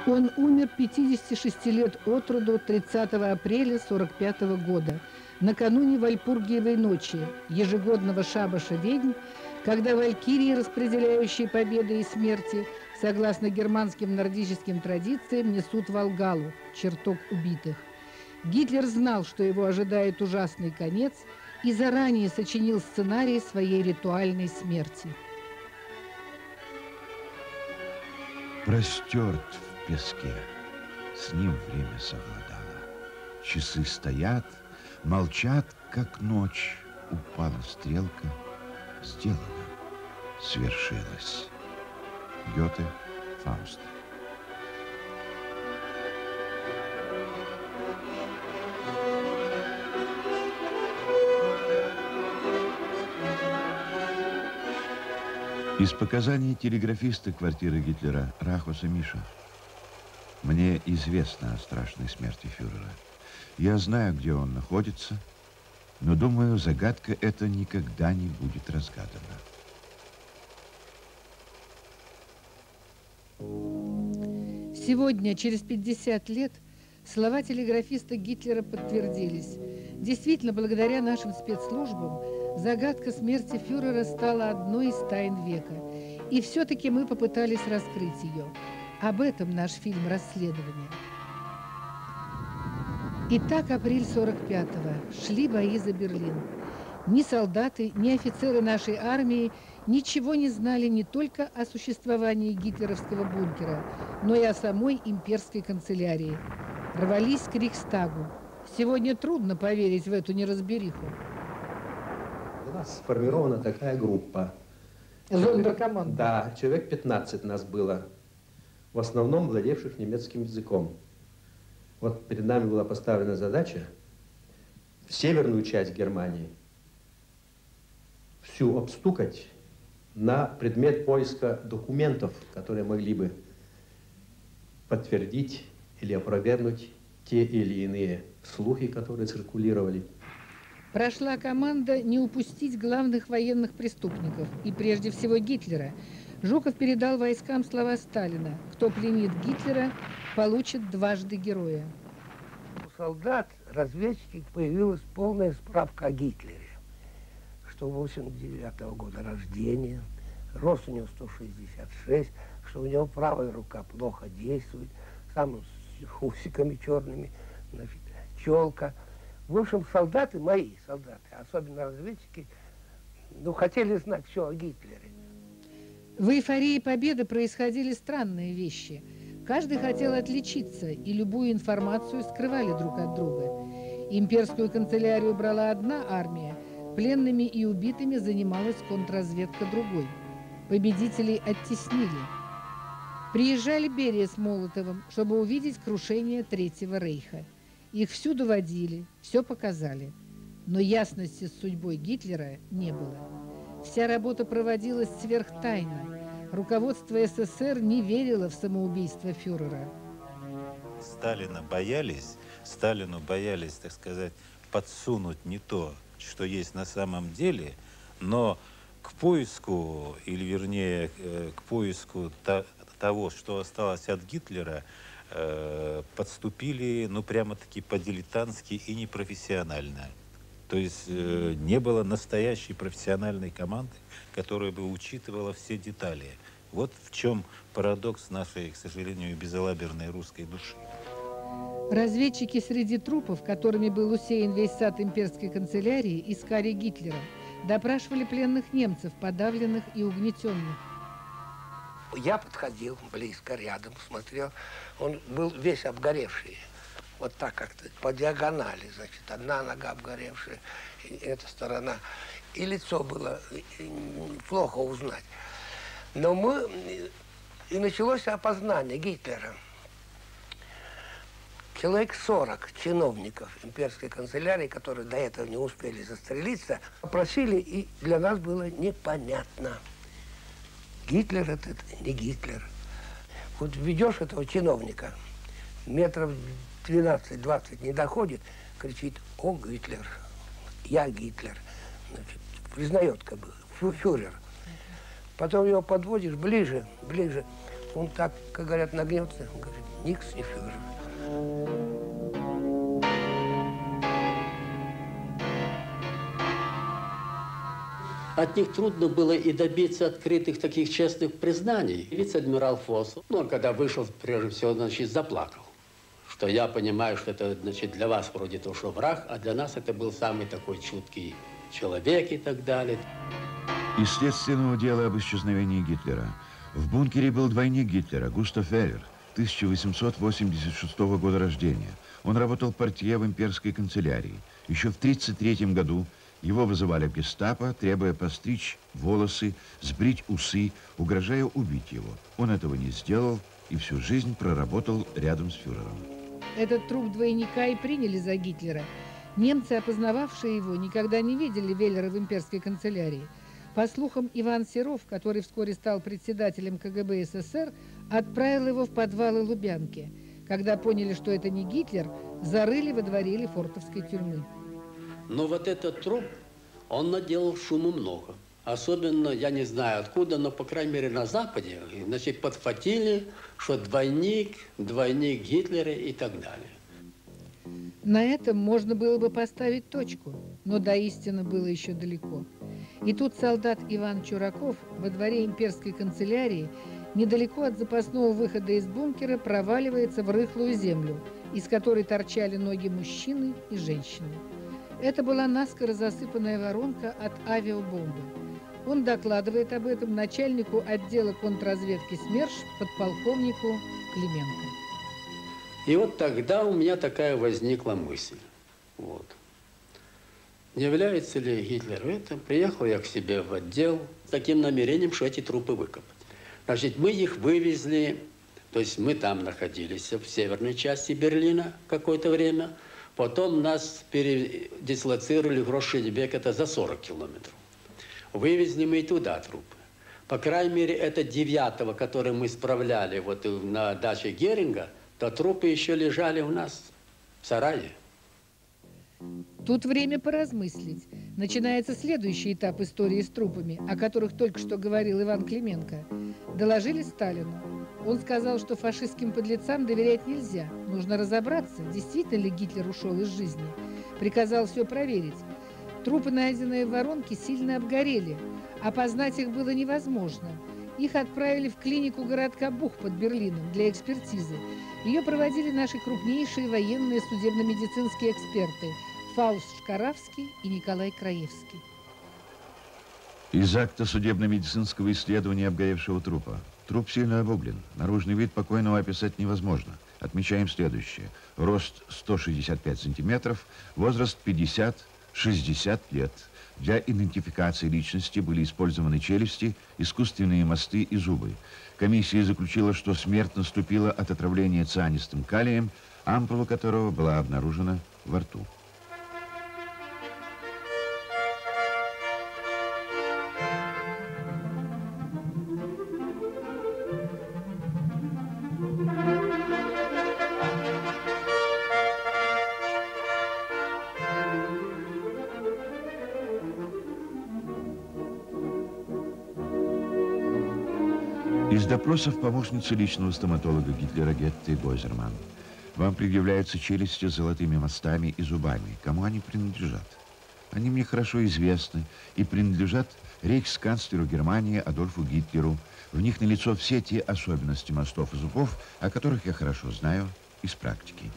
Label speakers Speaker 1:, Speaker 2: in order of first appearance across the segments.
Speaker 1: Он умер 56 лет от роду 30 апреля 1945 года, накануне Вальпургиевой ночи, ежегодного шабаша ведьм, когда валькирии, распределяющие победы и смерти, согласно германским нордическим традициям, несут Волгалу, чертог убитых. Гитлер знал, что его ожидает ужасный конец, и заранее сочинил сценарий своей ритуальной смерти.
Speaker 2: Простерт в песке, с ним время совладало. Часы стоят, молчат, как ночь. Упала стрелка, сделано, свершилось. Гёте, Фауст. Из показаний телеграфиста квартиры Гитлера Рахуса Миша. Мне известно о страшной смерти фюрера. Я знаю, где он находится, но, думаю, загадка эта никогда не будет разгадана.
Speaker 1: Сегодня, через 50 лет, слова телеграфиста Гитлера подтвердились. Действительно, благодаря нашим спецслужбам, загадка смерти фюрера стала одной из тайн века. И все-таки мы попытались раскрыть ее. Об этом наш фильм «Расследование». Итак, апрель 45-го. Шли бои за Берлин. Ни солдаты, ни офицеры нашей армии ничего не знали не только о существовании гитлеровского бункера, но и о самой имперской канцелярии. Рвались к Рейхстагу. Сегодня трудно поверить в эту неразбериху.
Speaker 3: У нас сформирована такая группа.
Speaker 1: Зондеркоманда.
Speaker 3: Да, человек 15 нас было, в основном владевших немецким языком. Вот перед нами была поставлена задача в северную часть Германии всю обстукать на предмет поиска документов, которые могли бы подтвердить или опровергнуть те или иные слухи, которые циркулировали.
Speaker 1: Прошла команда не упустить главных военных преступников, и прежде всего Гитлера. Жуков передал войскам слова Сталина: кто пленит Гитлера, получит дважды героя.
Speaker 4: У солдат, разведчиков появилась полная справка о Гитлере, что 89-го года рождения, рост у него 166, что у него правая рука плохо действует, сам с усиками черными, значит, челка. В общем, солдаты, мои солдаты, особенно разведчики, хотели знать все о Гитлере.
Speaker 1: В эйфории победы происходили странные вещи. Каждый хотел отличиться, и любую информацию скрывали друг от друга. Имперскую канцелярию брала одна армия, пленными и убитыми занималась контрразведка другой. Победителей оттеснили. Приезжали Берия с Молотовым, чтобы увидеть крушение Третьего Рейха. Их всюду водили, все показали. Но ясности с судьбой Гитлера не было. Вся работа проводилась сверхтайно. Руководство СССР не верило в самоубийство фюрера.
Speaker 5: Сталину боялись, так сказать, подсунуть не то, что есть на самом деле, но к поиску, или вернее, к поиску того, что осталось от Гитлера, подступили, прямо-таки по-дилетантски и непрофессионально. То есть не было настоящей профессиональной команды, которая бы учитывала все детали. Вот в чем парадокс нашей, к сожалению, безалаберной русской души.
Speaker 1: Разведчики среди трупов, которыми был усеян весь сад имперской канцелярии, искали Гитлера. Допрашивали пленных немцев, подавленных и угнетенных.
Speaker 4: Я подходил близко, рядом, смотрел. Он был весь обгоревший. Вот так как-то по диагонали, значит, одна нога обгоревшая, и эта сторона. И лицо было плохо узнать. Но и началось опознание Гитлера. Человек 40 чиновников имперской канцелярии, которые до этого не успели застрелиться, попросили, и для нас было непонятно. Гитлер это не Гитлер. Вот ведешь этого чиновника, метров 12-20 не доходит, кричит: «О, Гитлер, я Гитлер». Значит, признает как бы фюрер. Потом его подводишь ближе, ближе. Он так, как говорят, нагнется, он говорит, никс и фюрер.
Speaker 6: От них трудно было и добиться открытых таких честных признаний. Вице-адмирал Фосс, он когда вышел, прежде всего, значит, заплакал. Что я понимаю, что это, значит, для вас вроде то, что враг, а для нас это был самый такой чуткий человек и так далее.
Speaker 2: Из следственного дела об исчезновении Гитлера. В бункере был двойник Гитлера, Густав Эйлер, 1886 года рождения. Он работал портье в имперской канцелярии. Еще в 1933 году его вызывали в гестапо, требуя постричь волосы, сбрить усы, угрожая убить его. Он этого не сделал и всю жизнь проработал рядом с фюрером.
Speaker 1: Этот труп двойника и приняли за Гитлера. Немцы, опознававшие его, никогда не видели Веллера в имперской канцелярии. По слухам, Иван Серов, который вскоре стал председателем КГБ СССР, отправил его в подвалы Лубянки. Когда поняли, что это не Гитлер, зарыли во дворе Лефортовской тюрьмы.
Speaker 6: Но вот этот труп, он наделал шуму много. Особенно, я не знаю откуда, но, по крайней мере, на Западе, значит, подхватили, что двойник Гитлера и так далее.
Speaker 1: На этом можно было бы поставить точку, но до истины было еще далеко. И тут солдат Иван Чураков во дворе имперской канцелярии, недалеко от запасного выхода из бункера, проваливается в рыхлую землю, из которой торчали ноги мужчины и женщины. Это была наскоро засыпанная воронка от авиабомбы. Он докладывает об этом начальнику отдела контрразведки СМЕРШ подполковнику Клименко.
Speaker 6: И вот тогда у меня такая возникла мысль. Вот. Не является ли Гитлер это? Приехал я к себе в отдел с таким намерением, что эти трупы выкопать. Значит, мы их вывезли, то есть мы там находились, в северной части Берлина какое-то время. Потом нас передислоцировали в Гроссшильдбек, это за 40 километров. Вывезли мы и туда трупы. По крайней мере, это 9-го, который мы справляли вот на даче Геринга, то трупы еще лежали у нас в сарае.
Speaker 1: Тут время поразмыслить. Начинается следующий этап истории с трупами, о которых только что говорил Иван Клименко. Доложили Сталину. Он сказал, что фашистским подлецам доверять нельзя. Нужно разобраться, действительно ли Гитлер ушел из жизни. Приказал все проверить. Трупы, найденные в воронке, сильно обгорели. Опознать их было невозможно. Их отправили в клинику городка Бух под Берлином для экспертизы. Ее проводили наши крупнейшие военные судебно-медицинские эксперты Фауст Шкаравский и Николай Краевский.
Speaker 2: Из акта судебно-медицинского исследования обгоревшего трупа. Труп сильно обуглен. Наружный вид покойного описать невозможно. Отмечаем следующее. Рост 165 сантиметров, возраст 50-60 лет. Для идентификации личности были использованы челюсти, искусственные мосты и зубы. Комиссия заключила, что смерть наступила от отравления цианистым калием, ампула которого была обнаружена во рту. Из допросов помощницы личного стоматолога Гитлера Гетты Бойзерман. Вам предъявляются челюсти с золотыми мостами и зубами. Кому они принадлежат? Они мне хорошо известны и принадлежат рейхсканцлеру Германии Адольфу Гитлеру. В них налицо все те особенности мостов и зубов, о которых я хорошо знаю из практики.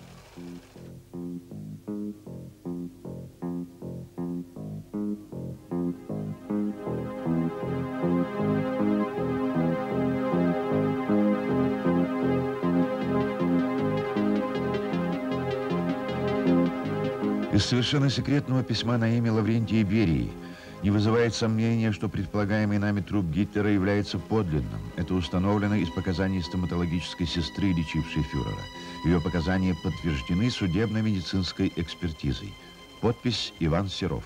Speaker 2: Из совершенно секретного письма на имя Лаврентия Берии не вызывает сомнения, что предполагаемый нами труп Гитлера является подлинным. Это установлено из показаний стоматологической сестры, лечившей фюрера. Ее показания подтверждены судебно-медицинской экспертизой. Подпись Иван Серов.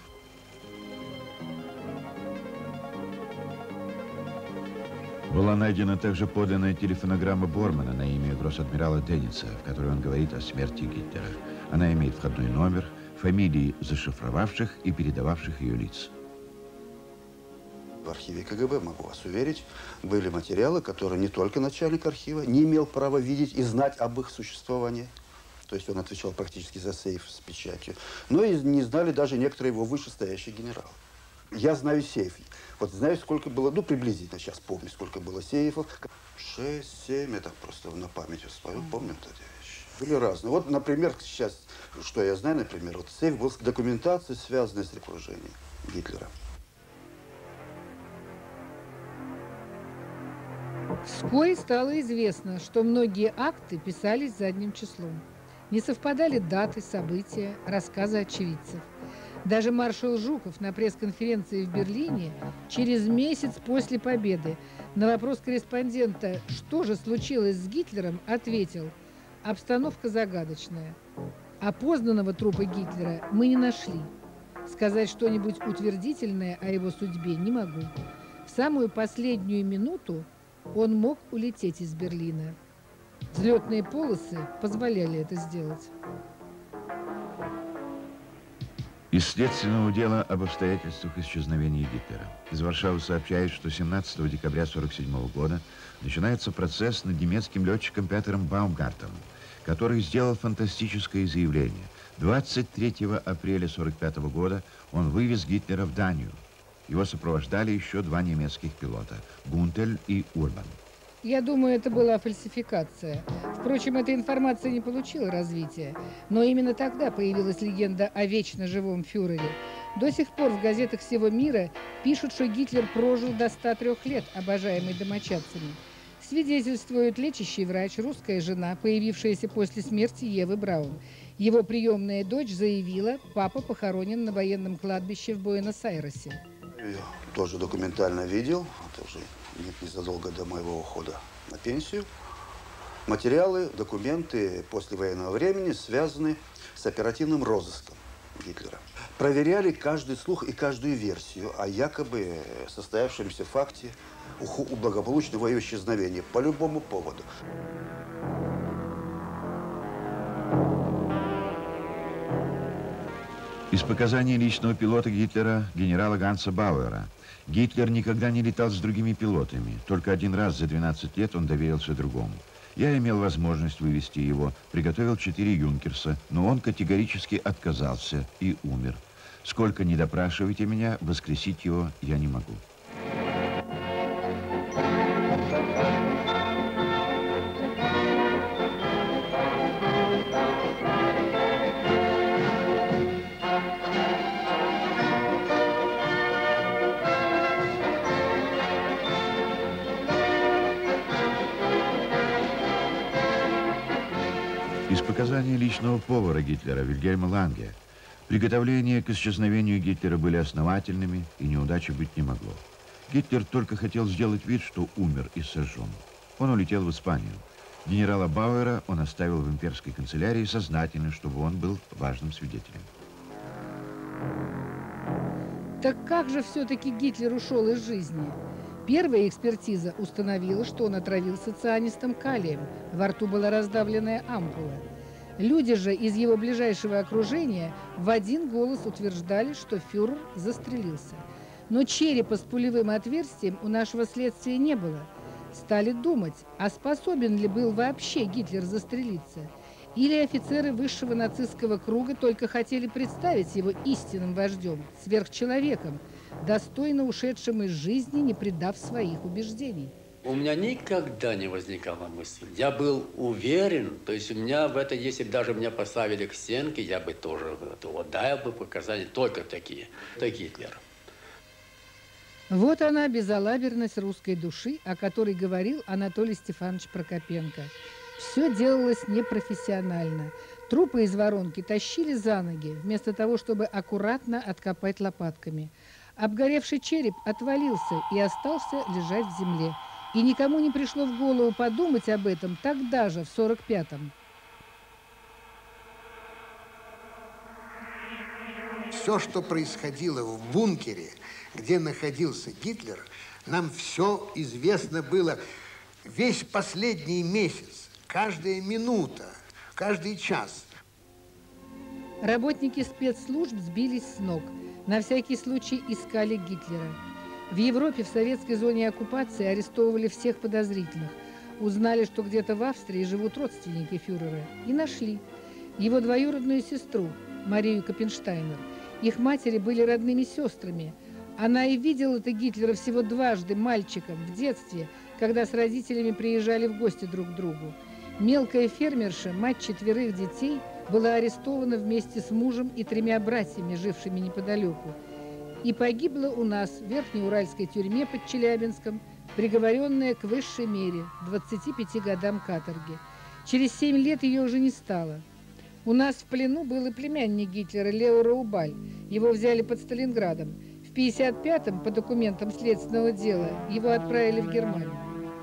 Speaker 2: Была найдена также подлинная телефонограмма Бормана на имя гросс-адмирала Денниса, в которой он говорит о смерти Гитлера. Она имеет входной номер, фамилии зашифровавших и передававших ее лиц.
Speaker 7: В архиве КГБ, могу вас уверить, были материалы, которые не только начальник архива не имел права видеть и знать об их существовании. То есть он отвечал практически за сейф с печатью. Но и не знали даже некоторые его вышестоящие генералы. Я знаю сейф. Вот знаю, сколько было, ну, приблизительно, сейчас помню, сколько было сейфов. 6, 7, я так просто на память вспомнил, помню вот эти вещи. Были разные. Вот, например, сейчас, что я знаю, например, вот сейф был с документацией, связанной с окружением Гитлера.
Speaker 1: Вскоре стало известно, что многие акты писались задним числом. Не совпадали даты, события, рассказы очевидцев. Даже маршал Жуков на пресс-конференции в Берлине через месяц после победы на вопрос корреспондента, что же случилось с Гитлером, ответил: обстановка загадочная. Опознанного трупа Гитлера мы не нашли. Сказать что-нибудь утвердительное о его судьбе не могу. В самую последнюю минуту он мог улететь из Берлина. Взлетные полосы позволяли это сделать.
Speaker 2: Из следственного дела об обстоятельствах исчезновения Гитлера. Из Варшавы сообщают, что 17 декабря 1947 года начинается процесс над немецким летчиком Петером Баумгартеном, который сделал фантастическое заявление. 23 апреля 1945 года он вывез Гитлера в Данию. Его сопровождали еще 2 немецких пилота – Гунтель и Урбан.
Speaker 1: Я думаю, это была фальсификация. Впрочем, эта информация не получила развития. Но именно тогда появилась легенда о вечно живом фюрере. До сих пор в газетах всего мира пишут, что Гитлер прожил до 103 лет, обожаемый домочадцами. Свидетельствует лечащий врач, русская жена, появившаяся после смерти Евы Браун. Его приемная дочь заявила, папа похоронен на военном кладбище в Буэнос-Айресе.
Speaker 7: Я тоже документально видел, тоже незадолго до моего ухода на пенсию. Материалы, документы послевоенного времени связаны с оперативным розыском Гитлера. Проверяли каждый слух и каждую версию о якобы состоявшемся факте благополучного его исчезновения по любому поводу.
Speaker 2: Из показаний личного пилота Гитлера, генерала Ганса Бауэра. Гитлер никогда не летал с другими пилотами. Только один раз за 12 лет он доверился другому. Я имел возможность вывести его, приготовил 4 юнкерса, но он категорически отказался и умер. Сколько ни допрашивайте меня, воскресить его я не могу. Из показаний личного повара Гитлера Вильгельма Ланге. Приготовления к исчезновению Гитлера были основательными, и неудачи быть не могло. Гитлер только хотел сделать вид, что умер и сожжен. Он улетел в Испанию. Генерала Бауэра он оставил в имперской канцелярии сознательно, чтобы он был важным свидетелем.
Speaker 1: Так как же все-таки Гитлер ушел из жизни? Первая экспертиза установила, что он отравился цианистым калием. Во рту была раздавленная ампула. Люди же из его ближайшего окружения в один голос утверждали, что фюрер застрелился. Но черепа с пулевым отверстием у нашего следствия не было. Стали думать, а способен ли был вообще Гитлер застрелиться? Или офицеры высшего нацистского круга только хотели представить его истинным вождем, сверхчеловеком, достойно ушедшим из жизни, не предав своих убеждений.
Speaker 6: У меня никогда не возникала мысль. Я был уверен, то есть у меня в это, если бы даже меня поставили к стенке, я бы тоже дал бы показания только такие, это Гитлер.
Speaker 1: Вот она, безалаберность русской души, о которой говорил Анатолий Стефанович Прокопенко. Все делалось непрофессионально. Трупы из воронки тащили за ноги, вместо того, чтобы аккуратно откопать лопатками. Обгоревший череп отвалился и остался лежать в земле. И никому не пришло в голову подумать об этом тогда же, в 1945-м.
Speaker 8: Все, что происходило в бункере, где находился Гитлер, нам все известно было весь последний месяц, каждая минута, каждый час.
Speaker 1: Работники спецслужб сбились с ног. На всякий случай искали Гитлера. В Европе в советской зоне оккупации арестовывали всех подозрительных. Узнали, что где-то в Австрии живут родственники фюрера, и нашли его двоюродную сестру Марию Коппенштайнер. Их матери были родными сестрами. Она и видела-то Гитлера всего дважды мальчиком в детстве, когда с родителями приезжали в гости друг к другу. Мелкая фермерша, мать 4 детей, была арестована вместе с мужем и 3 братьями, жившими неподалеку. И погибла у нас в Верхнеуральской тюрьме под Челябинском, приговоренная к высшей мере, 25 годам каторги. Через 7 лет ее уже не стало. У нас в плену был и племянник Гитлера Лео Раубаль. Его взяли под Сталинградом. В 1955-м, по документам следственного дела, его отправили в Германию.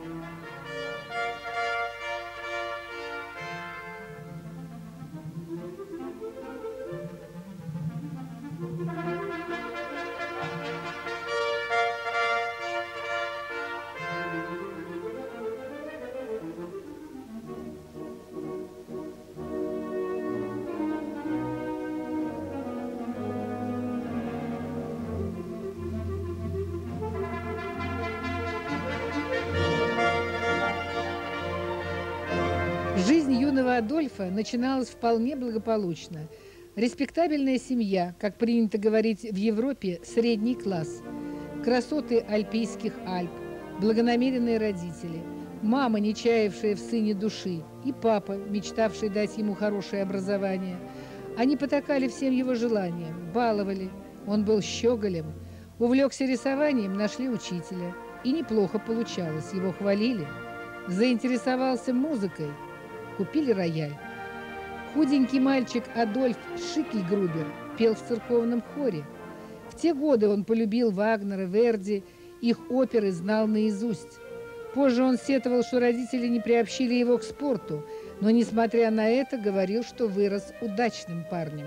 Speaker 1: Жизнь юного Адольфа начиналась вполне благополучно. Респектабельная семья, как принято говорить в Европе, средний класс. Красоты Альпийских Альп, благонамеренные родители, мама, не чаявшая в сыне души, и папа, мечтавший дать ему хорошее образование. Они потакали всем его желаниям, баловали. Он был щеголем. Увлекся рисованием, нашли учителя. И неплохо получалось, его хвалили. Заинтересовался музыкой. Купили рояль. Худенький мальчик Адольф Шикльгрубер пел в церковном хоре. В те годы он полюбил Вагнера, Верди, их оперы знал наизусть. Позже он сетовал, что родители не приобщили его к спорту, но, несмотря на это, говорил, что вырос удачным парнем.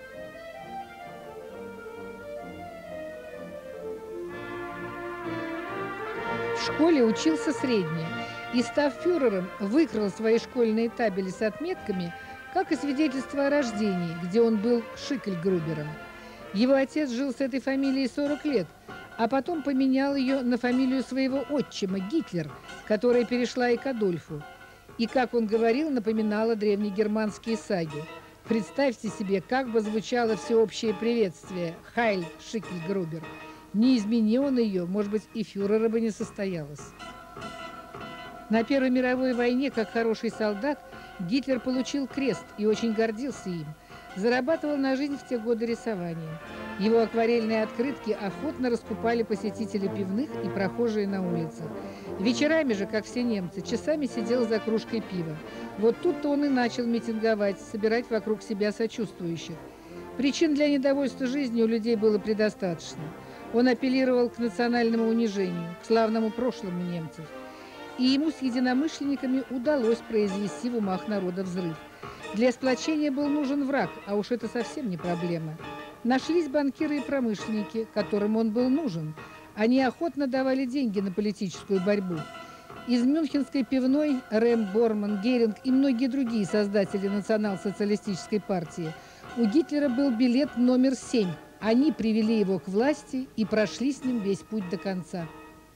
Speaker 1: В школе учился средне. И, став фюрером, выкрал свои школьные табели с отметками, как и свидетельство о рождении, где он был Шикльгрубером. Его отец жил с этой фамилией 40 лет, а потом поменял ее на фамилию своего отчима Гитлер, которая перешла и к Адольфу. И, как он говорил, напоминала древнегерманские саги. Представьте себе, как бы звучало всеобщее приветствие «Хайль Шикльгрубер». Не измени он ее, может быть, и фюрера бы не состоялось. На Первой мировой войне, как хороший солдат, Гитлер получил крест и очень гордился им. Зарабатывал на жизнь в те годы рисованием. Его акварельные открытки охотно раскупали посетители пивных и прохожие на улицах. Вечерами же, как все немцы, часами сидел за кружкой пива. Вот тут-то он и начал митинговать, собирать вокруг себя сочувствующих. Причин для недовольства жизнью у людей было предостаточно. Он апеллировал к национальному унижению, к славному прошлому немцев. И ему с единомышленниками удалось произвести в умах народа взрыв. Для сплочения был нужен враг, а уж это совсем не проблема. Нашлись банкиры и промышленники, которым он был нужен. Они охотно давали деньги на политическую борьбу. Из мюнхенской пивной Рэм, Борман, Геринг и многие другие создатели национал-социалистической партии у Гитлера был билет номер 7. Они привели его к власти и прошли с ним весь путь до конца.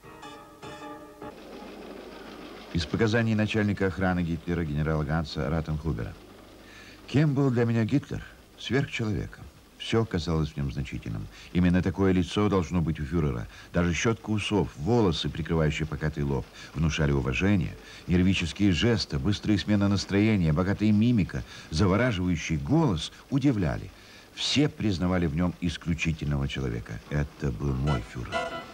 Speaker 2: Из показаний начальника охраны Гитлера генерала Ганса Ратенхубера. Кем был для меня Гитлер? Сверхчеловеком. Все казалось в нем значительным. Именно такое лицо должно быть у фюрера. Даже щетка усов, волосы, прикрывающие покатый лоб, внушали уважение. Нервические жесты, быстрые смены настроения, богатая мимика, завораживающий голос удивляли. Все признавали в нем исключительного человека. Это был мой фюрер.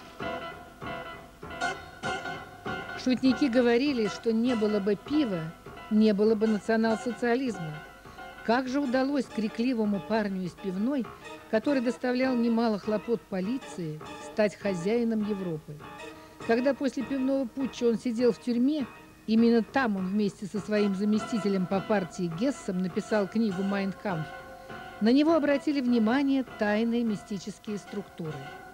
Speaker 1: Шутники говорили, что не было бы пива, не было бы национал-социализма. Как же удалось крикливому парню из пивной, который доставлял немало хлопот полиции, стать хозяином Европы? Когда после пивного путча он сидел в тюрьме, именно там он вместе со своим заместителем по партии Гессом написал книгу «Майн кампф». На него обратили внимание тайные мистические структуры.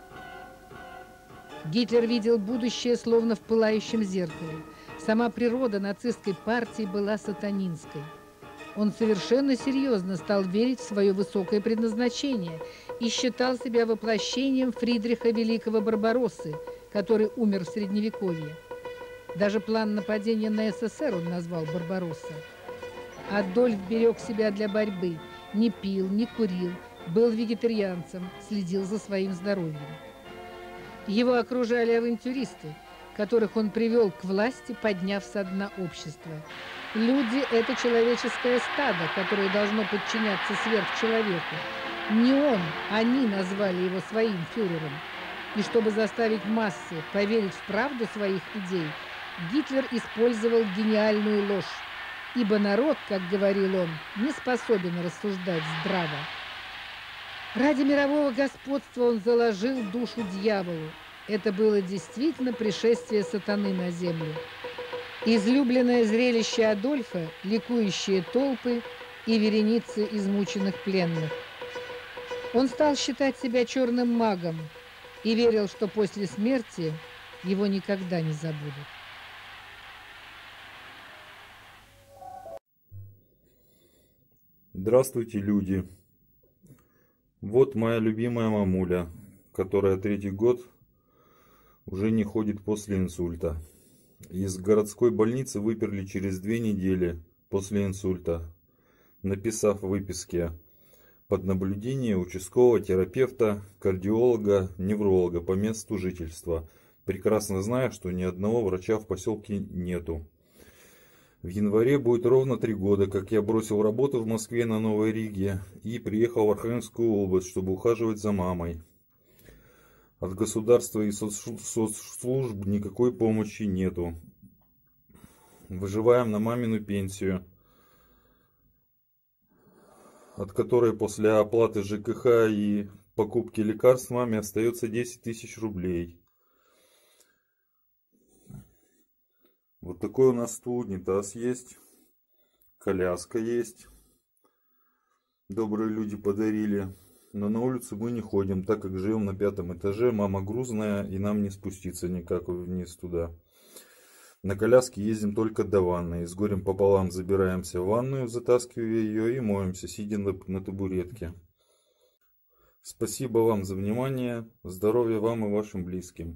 Speaker 1: Гитлер видел будущее словно в пылающем зеркале. Сама природа нацистской партии была сатанинской. Он совершенно серьезно стал верить в свое высокое предназначение и считал себя воплощением Фридриха Великого Барбароссы, который умер в Средневековье. Даже план нападения на СССР он назвал «Барбаросса». Адольф берег себя для борьбы, не пил, не курил, был вегетарианцем, следил за своим здоровьем. Его окружали авантюристы, которых он привел к власти, подняв со дна общества. Люди – это человеческое стадо, которое должно подчиняться сверхчеловеку. Не он, они назвали его своим фюрером. И чтобы заставить массы поверить в правду своих идей, Гитлер использовал гениальную ложь. Ибо народ, как говорил он, не способен рассуждать здраво. Ради мирового господства он заложил душу дьяволу. Это было действительно пришествие сатаны на землю. Излюбленное зрелище Адольфа – ликующие толпы и вереницы измученных пленных. Он стал считать себя черным магом и верил, что после смерти его никогда не забудут.
Speaker 9: Здравствуйте, люди! Вот моя любимая мамуля, которая 3-й год уже не ходит после инсульта. Из городской больницы выперли через 2 недели после инсульта, написав в выписке: под наблюдение участкового терапевта, кардиолога, невролога по месту жительства, прекрасно зная, что ни одного врача в поселке нету. В январе будет ровно 3 года, как я бросил работу в Москве на Новой Риге и приехал в Архангельскую область, чтобы ухаживать за мамой. От государства и соцслужб никакой помощи нету. Выживаем на мамину пенсию, от которой после оплаты ЖКХ и покупки лекарств маме остается 10 000 рублей. Вот такой у нас тут унитаз есть, коляска есть. Добрые люди подарили. Но на улицу мы не ходим, так как живем на 5-м этаже. Мама грузная, и нам не спуститься никак вниз туда. На коляске ездим только до ванной. С горем пополам забираемся в ванную, затаскивая ее и моемся, сидя на табуретке. Спасибо вам за внимание. Здоровья вам и вашим близким.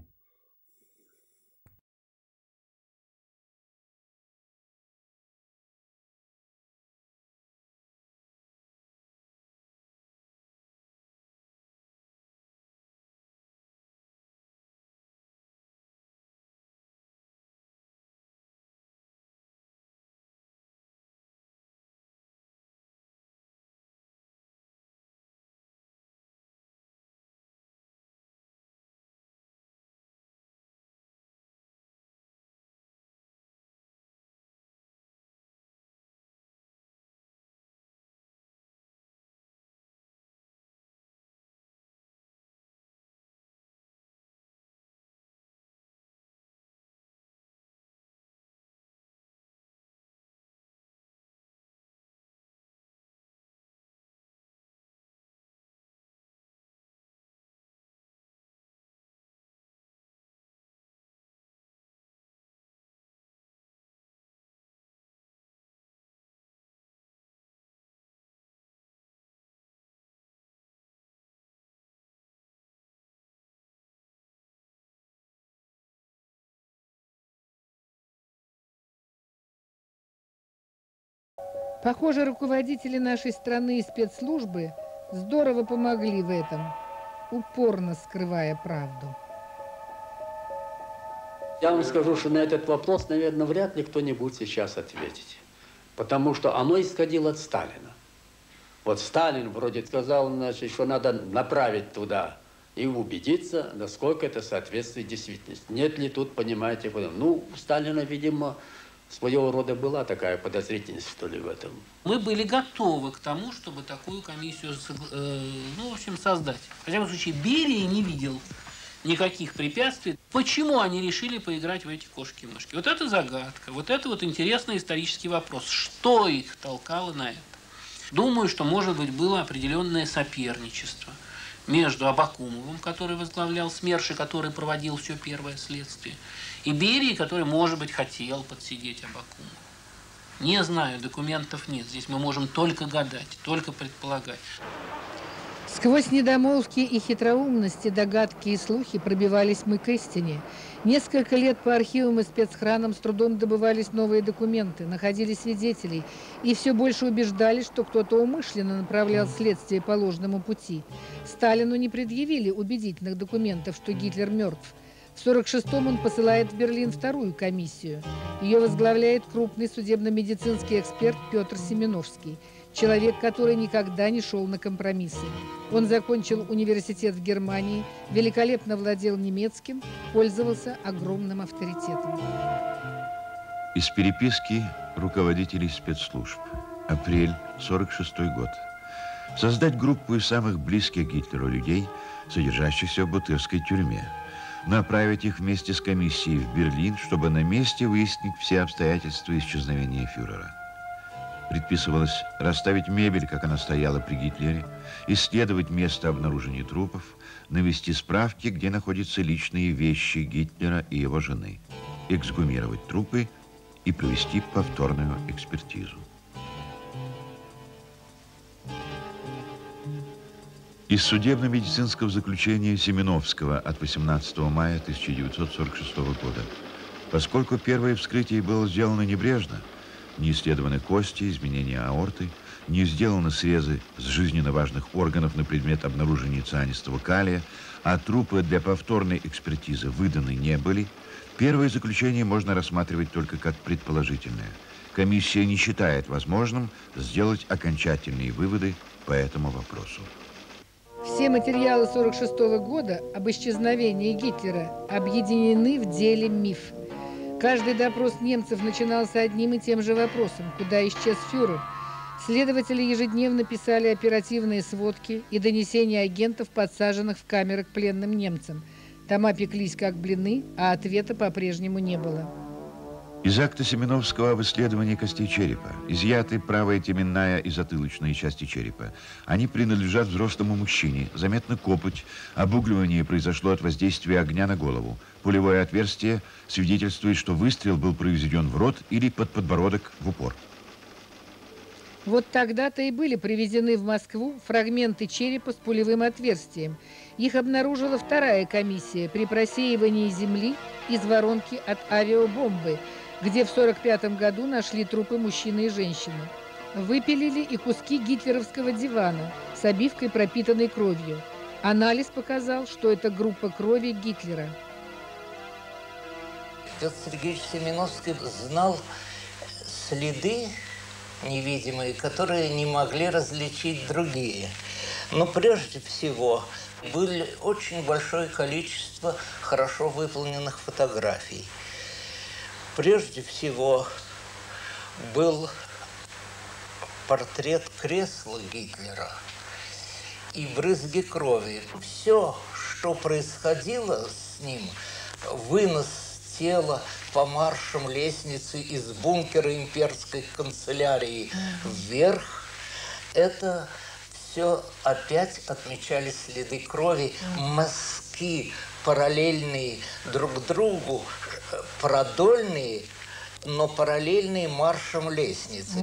Speaker 1: Похоже, руководители нашей страны и спецслужбы здорово помогли в этом, упорно скрывая правду.
Speaker 6: Я вам скажу, что на этот вопрос, наверное, вряд ли кто-нибудь сейчас ответит. Потому что оно исходило от Сталина. Вот Сталин вроде сказал, значит, что надо направить туда и убедиться, насколько это соответствует действительности. Нет ли тут, понимаете, ну, у Сталина, видимо, своего рода была такая подозрительность, что ли, в этом.
Speaker 10: Мы были готовы к тому, чтобы такую комиссию, ну, в общем, создать. В всяком случае, Берия не видел никаких препятствий. Почему они решили поиграть в эти кошки-мышки? Вот это загадка, вот это вот интересный исторический вопрос. Что их толкало на это? Думаю, что, может быть, было определенное соперничество между Абакумовым, который возглавлял СМЕРШ, и который проводил все первое следствие, и Берией, который, может быть, хотел подсидеть Абакумова. Не знаю, документов нет. Здесь мы можем только гадать, только предполагать.
Speaker 1: Сквозь недомолвки и хитроумности, догадки и слухи пробивались мы к истине. Несколько лет по архивам и спецхранам с трудом добывались новые документы, находили свидетелей и все больше убеждались, что кто-то умышленно направлял следствие по ложному пути. Сталину не предъявили убедительных документов, что Гитлер мертв. В 1946-м он посылает в Берлин вторую комиссию. Ее возглавляет крупный судебно-медицинский эксперт Петр Семеновский, человек, который никогда не шел на компромиссы. Он закончил университет в Германии, великолепно владел немецким, пользовался огромным авторитетом.
Speaker 2: Из переписки руководителей спецслужб. Апрель, 1946 год. Создать группу из самых близких Гитлеру людей, содержащихся в Бутырской тюрьме. Направить их вместе с комиссией в Берлин, чтобы на месте выяснить все обстоятельства исчезновения фюрера. Предписывалось расставить мебель, как она стояла при Гитлере, исследовать место обнаружения трупов, навести справки, где находятся личные вещи Гитлера и его жены, эксгумировать трупы и провести повторную экспертизу. Из судебно-медицинского заключения Семеновского от 18 мая 1946 года. Поскольку первое вскрытие было сделано небрежно, не исследованы кости, изменения аорты, не сделаны срезы с жизненно важных органов на предмет обнаружения цианистого калия, а трупы для повторной экспертизы выданы не были, первое заключение можно рассматривать только как предположительное. Комиссия не считает возможным сделать окончательные выводы по этому вопросу.
Speaker 1: Все материалы 1946 года об исчезновении Гитлера объединены в деле «Миф». Каждый допрос немцев начинался одним и тем же вопросом – куда исчез фюрер? Следователи ежедневно писали оперативные сводки и донесения агентов, подсаженных в камеры к пленным немцам. Тома пеклись как блины, а ответа по-прежнему не было.
Speaker 2: Из акта Семеновского об исследовании костей черепа изъяты правая теменная и затылочные части черепа. Они принадлежат взрослому мужчине. Заметна копоть. Обугливание произошло от воздействия огня на голову. Пулевое отверстие свидетельствует, что выстрел был произведен в рот или под подбородок в упор.
Speaker 1: Вот тогда-то и были привезены в Москву фрагменты черепа с пулевым отверстием. Их обнаружила вторая комиссия при просеивании земли из воронки от авиабомбы, где в 1945 году нашли трупы мужчины и женщины. Выпилили и куски гитлеровского дивана с обивкой, пропитанной кровью. Анализ показал, что это группа крови Гитлера.
Speaker 11: Петр Сергеевич Семеновский знал следы невидимые, которые не могли различить другие. Но прежде всего было очень большое количество хорошо выполненных фотографий. Прежде всего был портрет кресла Гитлера и брызги крови. Все, что происходило с ним, вынос тела по маршам лестницы из бункера имперской канцелярии вверх, это все опять отмечали следы крови, мазки параллельные друг другу, продольные, но параллельные маршам лестницы.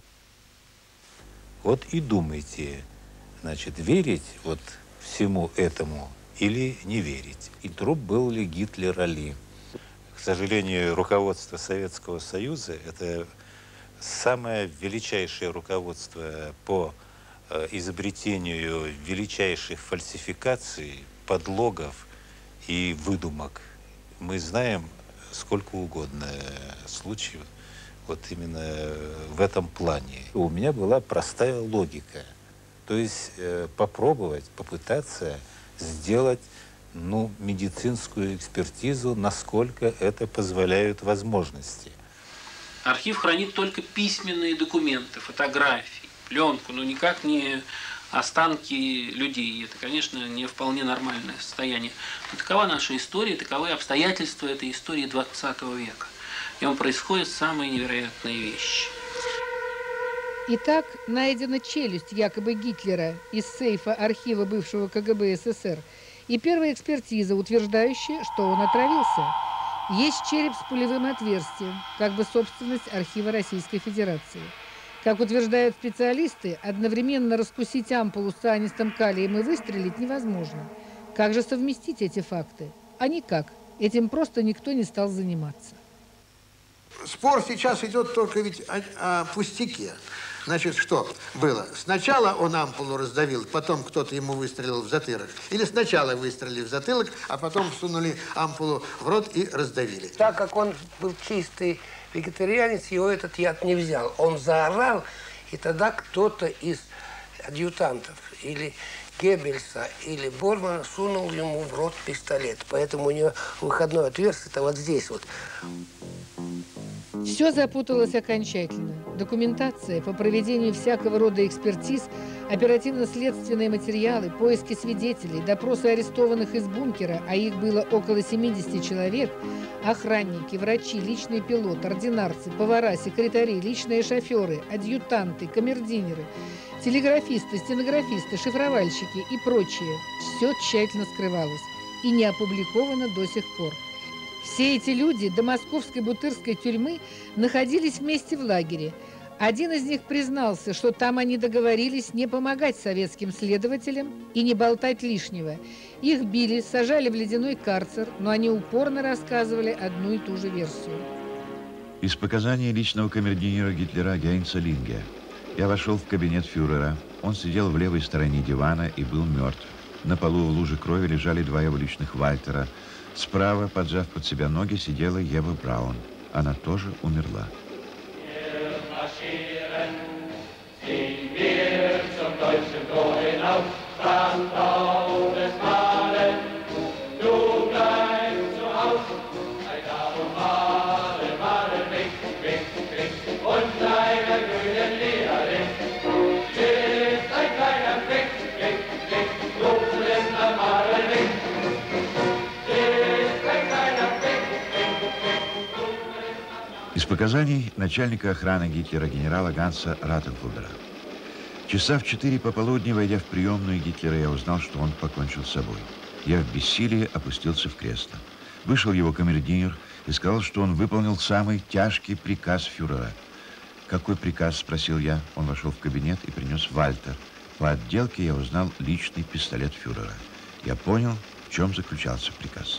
Speaker 5: Вот и думайте, значит, верить вот всему этому или не верить. И труп был ли Гитлера ли? К сожалению, руководство Советского Союза – это самое величайшее руководство по изобретению величайших фальсификаций, подлогов и выдумок. Мы знаем сколько угодно случаев вот именно в этом плане. У меня была простая логика. То есть попытаться сделать медицинскую экспертизу, насколько это позволяют возможности.
Speaker 10: Архив хранит только письменные документы, фотографии, пленку, но никак не останки людей. Это, конечно, не вполне нормальное состояние. Но такова наша история, таковы обстоятельства этой истории 20 века. В нем происходят самые невероятные вещи.
Speaker 1: Итак, найдена челюсть якобы Гитлера из сейфа архива бывшего КГБ СССР и первая экспертиза, утверждающая, что он отравился. Есть череп с пулевым отверстием, как бы собственность архива Российской Федерации. Как утверждают специалисты, одновременно раскусить ампулу с цианистым калием и выстрелить невозможно. Как же совместить эти факты? А никак. Этим просто никто не стал заниматься.
Speaker 8: Спор сейчас идет только ведь о пустяке. Значит, что было? Сначала он ампулу раздавил, потом кто-то ему выстрелил в затылок. Или сначала выстрелили в затылок, а потом всунули ампулу в рот и раздавили.
Speaker 4: Так как он был чистый вегетарианец, его этот яд не взял. Он заорал, и тогда кто-то из адъютантов или Геббельса или Бормана сунул ему в рот пистолет. Поэтому у него выходное отверстие-то вот здесь вот.
Speaker 1: Все запуталось окончательно. Документация по проведению всякого рода экспертиз, оперативно-следственные материалы, поиски свидетелей, допросы арестованных из бункера, а их было около 70 человек, охранники, врачи, личный пилот, ординарцы, повара, секретари, личные шоферы, адъютанты, камердинеры, телеграфисты, стенографисты, шифровальщики и прочее. Все тщательно скрывалось и не опубликовано до сих пор. Все эти люди до московской бутырской тюрьмы находились вместе в лагере. Один из них признался, что там они договорились не помогать советским следователям и не болтать лишнего. Их били, сажали в ледяной карцер, но они упорно рассказывали одну и ту же версию.
Speaker 2: Из показаний личного камердинера Гитлера Гейнца Линге я вошел в кабинет фюрера. Он сидел в левой стороне дивана и был мертв. На полу в луже крови лежали два его личных Вальтера. Справа, поджав под себя ноги, сидела Ева Браун. Она тоже умерла. Из показаний начальника охраны Гитлера генерала Ганса Раттенхубера. Часа в 4 пополудни, войдя в приемную Гитлера, я узнал, что он покончил с собой. Я в бессилии опустился в кресло. Вышел его камердинер и сказал, что он выполнил самый тяжкий приказ фюрера. «Какой приказ?» – спросил я. Он вошел в кабинет и принес Вальтер. По отделке я узнал личный пистолет фюрера. Я понял, в чем заключался приказ.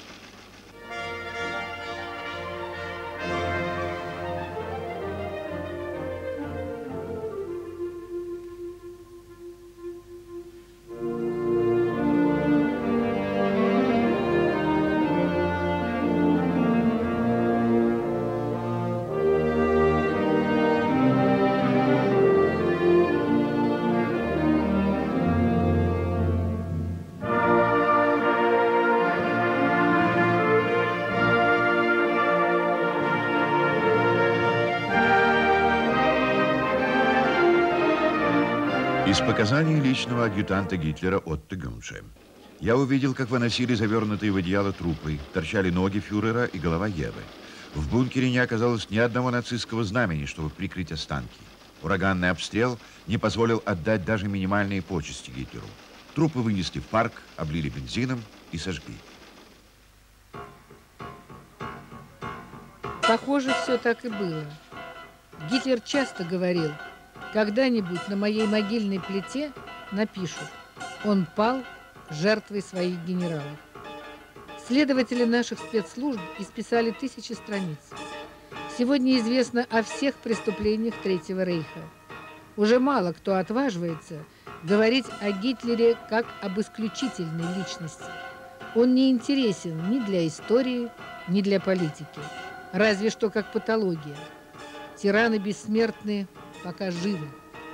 Speaker 2: Из показаний личного адъютанта Гитлера Отто Гюнше. Я увидел, как выносили завернутые в одеяло трупы, торчали ноги фюрера и голова Евы. В бункере не оказалось ни одного нацистского знамени, чтобы прикрыть останки. Ураганный обстрел не позволил отдать даже минимальные почести Гитлеру. Трупы вынесли в парк, облили бензином и сожгли.
Speaker 1: Похоже, все так и было. Гитлер часто говорил: когда-нибудь на моей могильной плите напишут: он пал жертвой своих генералов. Следователи наших спецслужб исписали тысячи страниц. Сегодня известно о всех преступлениях Третьего рейха. Уже мало кто отваживается говорить о Гитлере как об исключительной личности. Он не интересен ни для истории, ни для политики. Разве что как патология. Тираны бессмертные пока живы.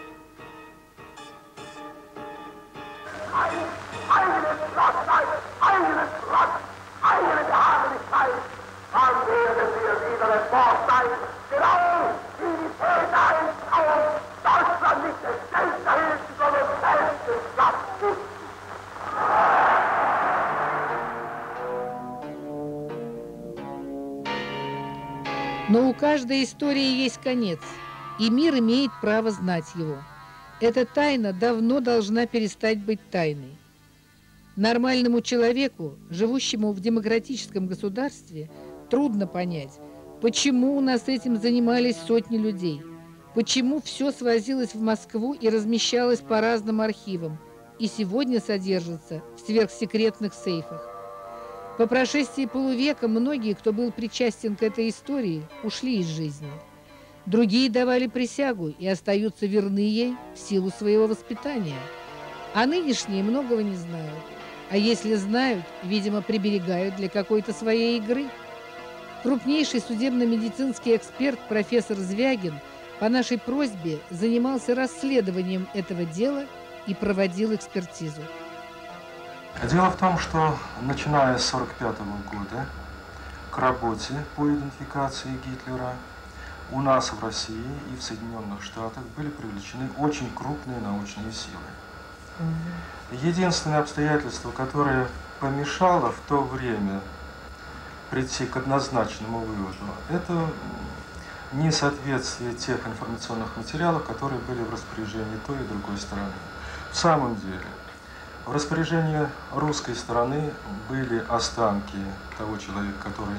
Speaker 1: Но у каждой истории есть конец, и мир имеет право знать его. Эта тайна давно должна перестать быть тайной. Нормальному человеку, живущему в демократическом государстве, трудно понять, почему у нас этим занимались сотни людей. Почему все свозилось в Москву и размещалось по разным архивам, и сегодня содержится в сверхсекретных сейфах? По прошествии полувека многие, кто был причастен к этой истории, ушли из жизни. Другие давали присягу и остаются верны ей в силу своего воспитания. А нынешние многого не знают. А если знают, видимо, приберегают для какой-то своей игры. Крупнейший судебно-медицинский эксперт профессор Звягин по нашей просьбе занимался расследованием этого дела и проводил экспертизу.
Speaker 12: Дело в том, что начиная с 1945 года к работе по идентификации Гитлера у нас в России и в Соединенных Штатах были привлечены очень крупные научные силы. Единственное обстоятельство, которое помешало в то время прийти к однозначному выводу, это несоответствие тех информационных материалов, которые были в распоряжении той и другой стороны. В самом деле, в распоряжении русской стороны были останки того человека, который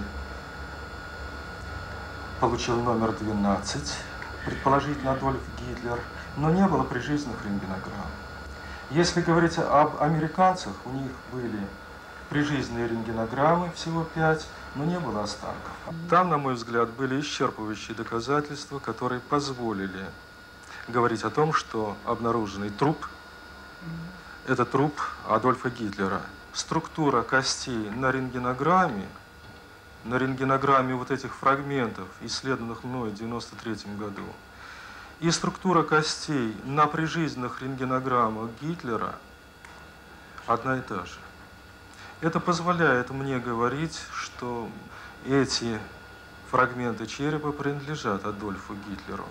Speaker 12: получил номер 12, предположительно Адольф Гитлер, но не было прижизненных рентгенограмм. Если говорить об американцах, у них были прижизненные рентгенограммы, всего 5, но не было останков. Там, на мой взгляд, были исчерпывающие доказательства, которые позволили говорить о том, что обнаруженный труп – это труп Адольфа Гитлера. Структура костей на рентгенограмме вот этих фрагментов, исследованных мной в 1993 году, и структура костей на прижизненных рентгенограммах Гитлера одна и та же. Это позволяет мне говорить, что эти фрагменты черепа принадлежат Адольфу Гитлеру.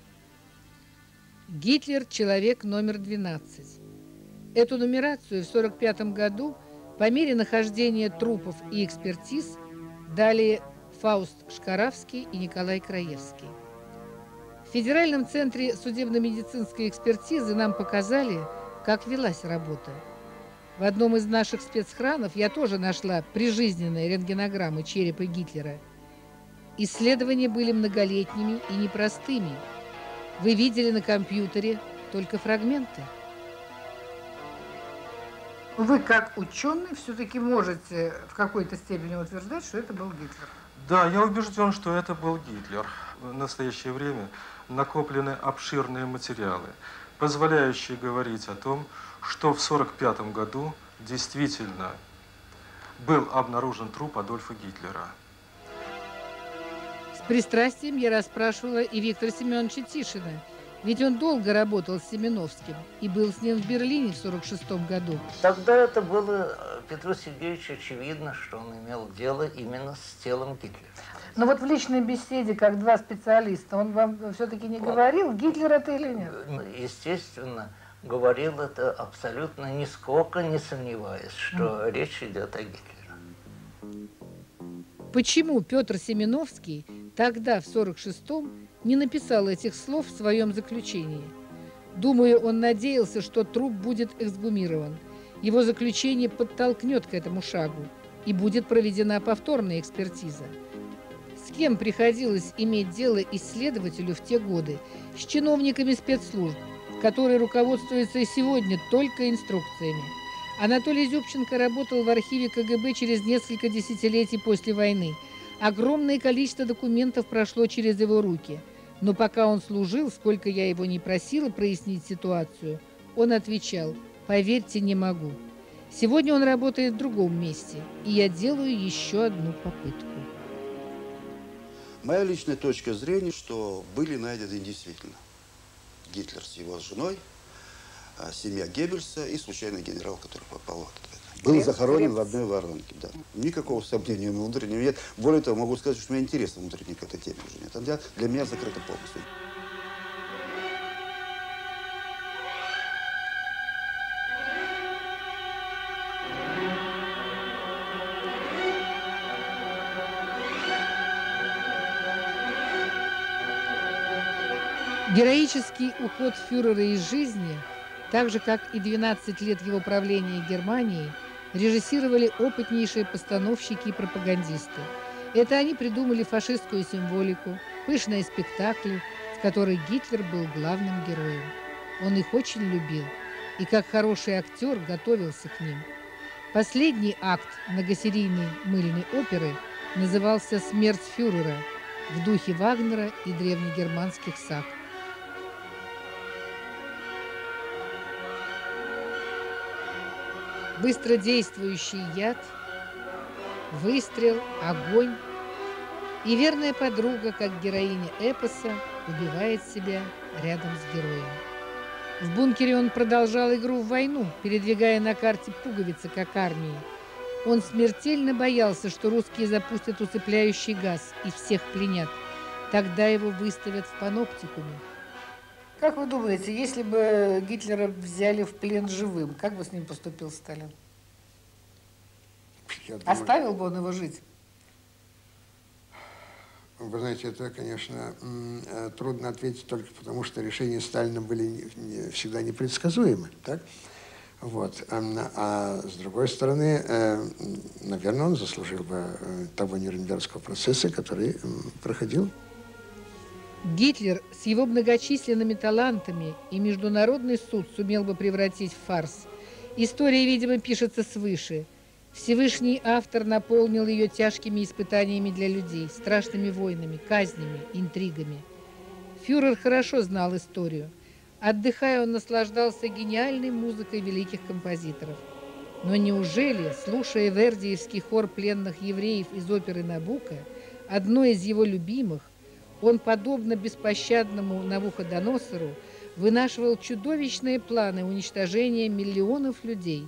Speaker 1: Гитлер – человек номер 12. Эту нумерацию в 1945 году по мере нахождения трупов и экспертиз дали Фауст Шкаравский и Николай Краевский. В Федеральном центре судебно-медицинской экспертизы нам показали, как велась работа. В одном из наших спецхранов я тоже нашла прижизненные рентгенограммы черепа Гитлера. Исследования были многолетними и непростыми. Вы видели на компьютере только фрагменты. Вы, как ученый, все-таки можете в какой-то степени утверждать, что это был Гитлер?
Speaker 12: Да, я убежден, что это был Гитлер. В настоящее время накоплены обширные материалы, позволяющие говорить о том, что в 1945 году действительно был обнаружен труп Адольфа Гитлера.
Speaker 1: С пристрастием я расспрашивала и Виктора Семеновича Тишина, ведь он долго работал с Семеновским и был с ним в Берлине в 1946 году.
Speaker 11: Тогда это было Петру Сергеевичу очевидно, что он имел дело именно с телом Гитлера.
Speaker 1: Но вот в личной беседе, как два специалиста, он вам все-таки не говорил, Гитлер это или нет?
Speaker 11: Естественно, говорил это абсолютно нисколько не сомневаясь, что речь идет о Гитлере.
Speaker 1: Почему Петр Семеновский тогда, в 1946-м, не написал этих слов в своем заключении? Думаю, он надеялся, что труп будет эксгумирован. Его заключение подтолкнет к этому шагу, и будет проведена повторная экспертиза. С кем приходилось иметь дело исследователю в те годы? С чиновниками спецслужб, которые руководствуются и сегодня только инструкциями. Анатолий Зюбченко работал в архиве КГБ через несколько десятилетий после войны. Огромное количество документов прошло через его руки. Но пока он служил, сколько я его не просила прояснить ситуацию, он отвечал: «Поверьте, не могу». Сегодня он работает в другом месте, и я делаю еще одну попытку.
Speaker 7: Моя личная точка зрения, что были найдены действительно Гитлер с его женой, семья Геббельса и случайный генерал, который попал в это. Был захоронен в одной воронке, да. Никакого сомнения внутреннего нет. Более того, могу сказать, что у меня интереса внутреннего к этой теме уже нет. Для меня закрыто полностью.
Speaker 1: Героический уход фюрера из жизни, так же, как и 12 лет его правления Германией, режиссировали опытнейшие постановщики и пропагандисты. Это они придумали фашистскую символику, пышные спектакли, в которой Гитлер был главным героем. Он их очень любил и, как хороший актер, готовился к ним. Последний акт многосерийной мыльной оперы назывался «Смерть фюрера» в духе Вагнера и древнегерманских саг. Быстродействующий яд, выстрел, огонь и верная подруга, как героиня эпоса, убивает себя рядом с героем. В бункере он продолжал игру в войну, передвигая на карте пуговицы, как армии. Он смертельно боялся, что русские запустят усыпляющий газ и всех пленят. Тогда его выставят в паноптикуме. Как вы думаете, если бы Гитлера взяли в плен живым, как бы с ним поступил Сталин? Оставил бы он его жить?
Speaker 8: Вы знаете, это, конечно, трудно ответить только потому, что решения Сталина были всегда непредсказуемы, так? Вот. А с другой стороны, наверное, он заслужил бы того Нюрнбергского процесса, который проходил.
Speaker 1: Гитлер с его многочисленными талантами и международный суд сумел бы превратить в фарс. История, видимо, пишется свыше. Всевышний автор наполнил ее тяжкими испытаниями для людей, страшными войнами, казнями, интригами. Фюрер хорошо знал историю. Отдыхая, он наслаждался гениальной музыкой великих композиторов. Но неужели, слушая вердиевский хор пленных евреев из оперы «Набуко», одной из его любимых, он, подобно беспощадному Навуходоносору, вынашивал чудовищные планы уничтожения миллионов людей?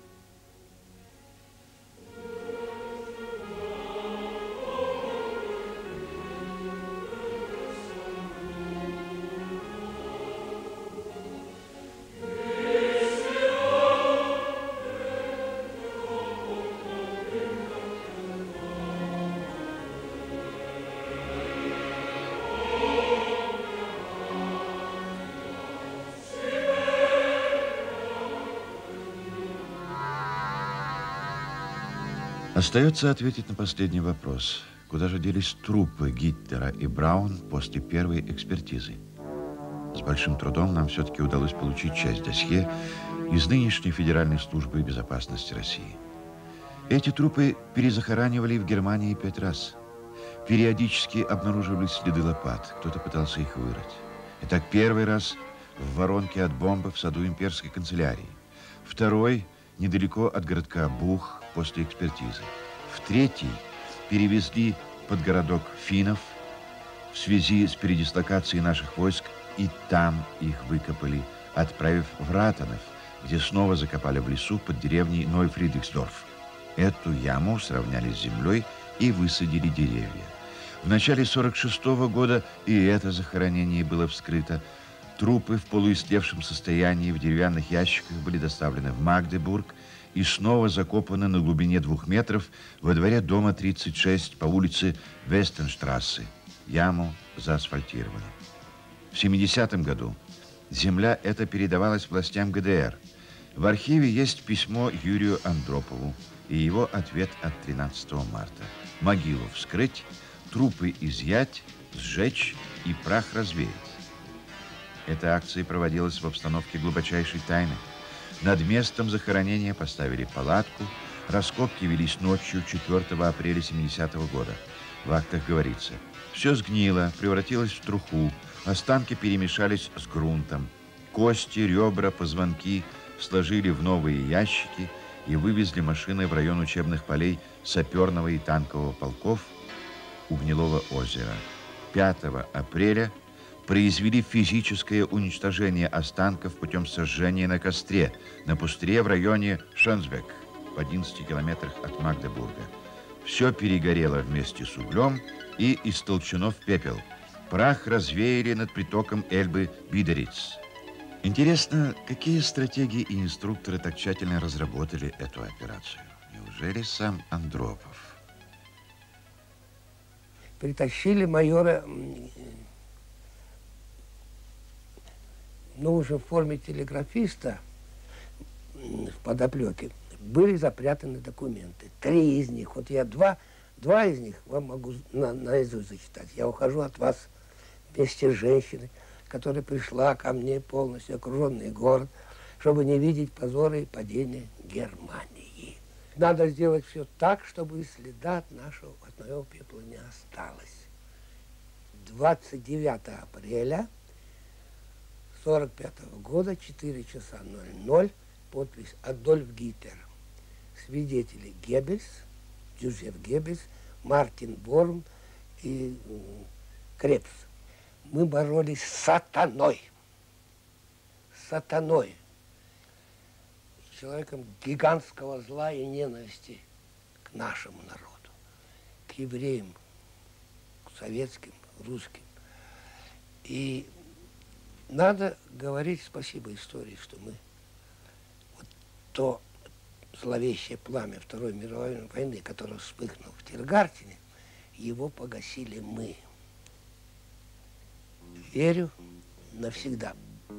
Speaker 2: Остается ответить на последний вопрос. Куда же делись трупы Гитлера и Браун после первой экспертизы? С большим трудом нам все-таки удалось получить часть досье из нынешней Федеральной службы безопасности России. Эти трупы перезахоранивали в Германии 5 раз. Периодически обнаруживались следы лопат. Кто-то пытался их вырыть. Итак, первый раз в воронке от бомбы в саду имперской канцелярии. Второй недалеко от городка Бух после экспертизы. В третий перевезли под городок финнов в связи с передислокацией наших войск, и там их выкопали, отправив в Ратанов, где снова закопали в лесу под деревней Нойфридрихсдорф. Эту яму сравняли с землей и высадили деревья. В начале 1946 года и это захоронение было вскрыто. Трупы в полуистлевшем состоянии в деревянных ящиках были доставлены в Магдебург и снова закопаны на глубине 2 метров во дворе дома 36 по улице Вестенштрассе. Яму заасфальтировали. В 70-м году земля эта передавалась властям ГДР. В архиве есть письмо Юрию Андропову и его ответ от 13 марта. Могилу вскрыть, трупы изъять, сжечь и прах развеять. Эта акция проводилась в обстановке глубочайшей тайны. Над местом захоронения поставили палатку. Раскопки велись ночью 4 апреля 70-го года. В актах говорится: все сгнило, превратилось в труху, останки перемешались с грунтом. Кости, ребра, позвонки сложили в новые ящики и вывезли машиной в район учебных полей саперного и танкового полков у Гнилого озера. 5 апреля произвели физическое уничтожение останков путем сожжения на костре на пустыре в районе Шонсбек, в 11 километрах от Магдебурга. Все перегорело вместе с углем и истолчено в пепел. Прах развеяли над притоком Эльбы Бидериц. Интересно, какие стратегии и инструкторы так тщательно разработали эту операцию? Неужели сам Андропов?
Speaker 4: Притащили майора, но уже в форме телеграфиста, в подоплеке, были запрятаны документы. 3 из них. Вот я два из них вам могу наизусть зачитать. Я ухожу от вас вместе с женщиной, которая пришла ко мне, полностью окруженный город, чтобы не видеть позора и падения Германии. Надо сделать все так, чтобы и следа от нашего одного пепла не осталось. 29 апреля 1945 года, 4 часа 00, подпись Адольф Гитлер. Свидетели Геббельс, Джозеф Геббельс, Мартин Борн и Крепс. Мы боролись с сатаной. С сатаной. Человеком гигантского зла и ненависти к нашему народу, к евреям, к советским, русским. И надо говорить спасибо истории, что мы вот то зловещее пламя Второй мировой войны, которое вспыхнуло в Тиргартене, его погасили мы. Верю навсегда.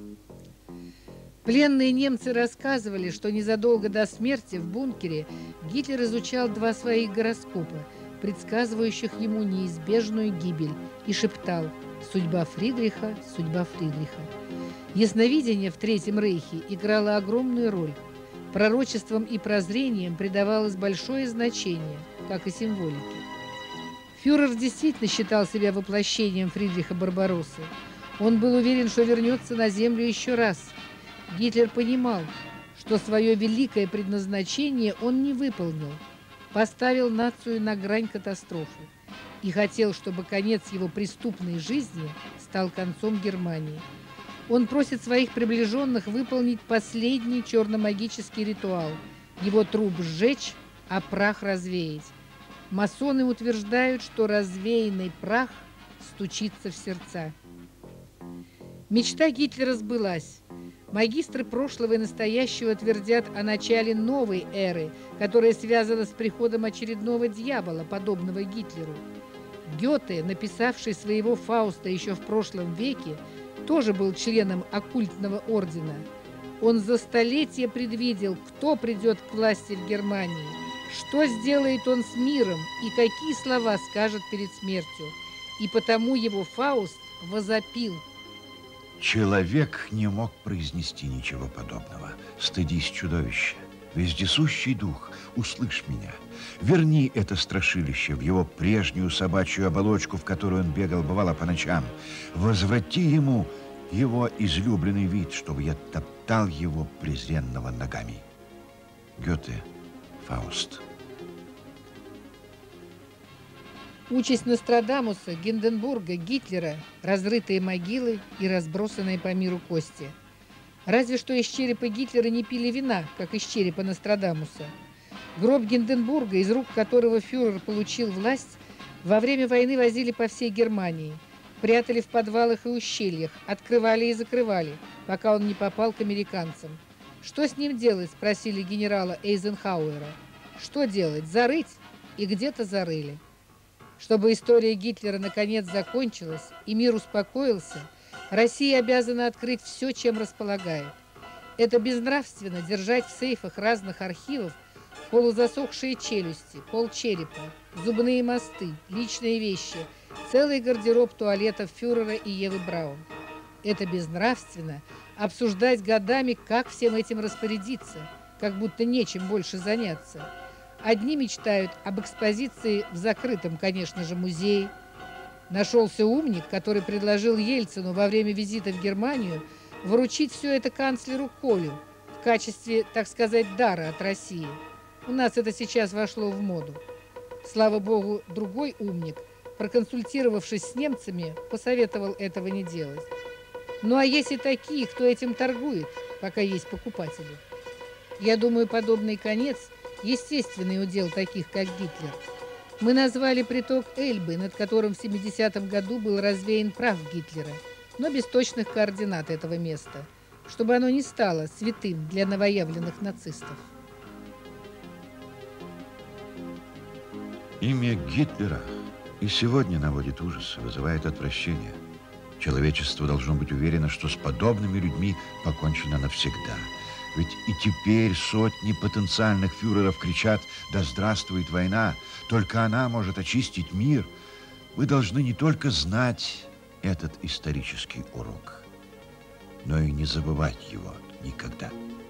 Speaker 1: Пленные немцы рассказывали, что незадолго до смерти в бункере Гитлер изучал 2 своих гороскопа, предсказывающих ему неизбежную гибель, и шептал: «Судьба Фридриха, судьба Фридриха». Ясновидение в Третьем Рейхе играло огромную роль. Пророчествам и прозрениям придавалось большое значение, как и символике. Фюрер действительно считал себя воплощением Фридриха Барбароссы. Он был уверен, что вернется на землю еще раз. Гитлер понимал, что свое великое предназначение он не выполнил, поставил нацию на грань катастрофы и хотел, чтобы конец его преступной жизни стал концом Германии. Он просит своих приближенных выполнить последний черномагический ритуал, его труп сжечь, а прах развеять. Масоны утверждают, что развеянный прах стучится в сердца. Мечта Гитлера сбылась. Магистры прошлого и настоящего твердят о начале новой эры, которая связана с приходом очередного дьявола, подобного Гитлеру. Гёте, написавший своего Фауста еще в прошлом веке, тоже был членом оккультного ордена. Он за столетия предвидел, кто придет к власти в Германии, что сделает он с миром и какие слова скажет перед смертью. И потому его Фауст возопил:
Speaker 2: Человек не мог произнести ничего подобного. Стыдись, чудовище. Вездесущий дух, услышь меня. Верни это страшилище в его прежнюю собачью оболочку, в которую он бегал, бывало, по ночам. Возврати ему его излюбленный вид, чтобы я топтал его презренного ногами. Гёте, Фауст.
Speaker 1: Участь Нострадамуса, Гинденбурга, Гитлера, разрытые могилы и разбросанные по миру кости. Разве что из черепа Гитлера не пили вина, как из черепа Нострадамуса. Гроб Гинденбурга, из рук которого фюрер получил власть, во время войны возили по всей Германии. Прятали в подвалах и ущельях, открывали и закрывали, пока он не попал к американцам. Что с ним делать, спросили генерала Эйзенхауэра. Что делать? Зарыть? И где-то зарыли. Чтобы история Гитлера наконец закончилась и мир успокоился, Россия обязана открыть все, чем располагает. Это безнравственно держать в сейфах разных архивов полузасохшие челюсти, полчерепа, зубные мосты, личные вещи, целый гардероб туалетов фюрера и Евы Браун. Это безнравственно обсуждать годами, как всем этим распорядиться, как будто нечем больше заняться. Одни мечтают об экспозиции в закрытом, конечно же, музее. Нашелся умник, который предложил Ельцину во время визита в Германию вручить все это канцлеру Колю в качестве, так сказать, дара от России. У нас это сейчас вошло в моду. Слава богу, другой умник, проконсультировавшись с немцами, посоветовал этого не делать. Ну а есть и такие, кто этим торгует, пока есть покупатели. Я думаю, подобный конец – естественный удел таких, как Гитлер. Мы назвали приток Эльбы, над которым в 70-м году был развеян прах Гитлера, но без точных координат этого места, чтобы оно не стало святым для новоявленных нацистов.
Speaker 2: Имя Гитлера и сегодня наводит ужас, вызывает отвращение. Человечество должно быть уверено, что с подобными людьми покончено навсегда. Ведь и теперь сотни потенциальных фюреров кричат: «Да здравствует война! Только она может очистить мир!» Вы должны не только знать, этот исторический урок, но и не забывать его никогда.